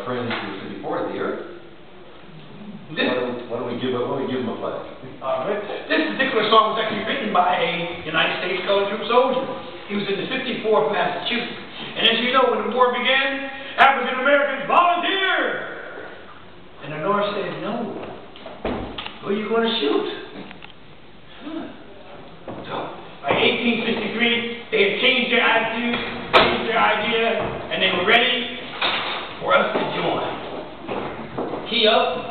our friends in '54 of the earth. Why don't we give them a flag? This particular song was actually written by a United States Colored Troop soldier. He was in the 54th Massachusetts. And as you know, when the war began, African Americans volunteered! And the North said, no. Who are you going to shoot? So, by 1863, they had changed their attitude, changed their idea, and they were ready for us to join. Key up.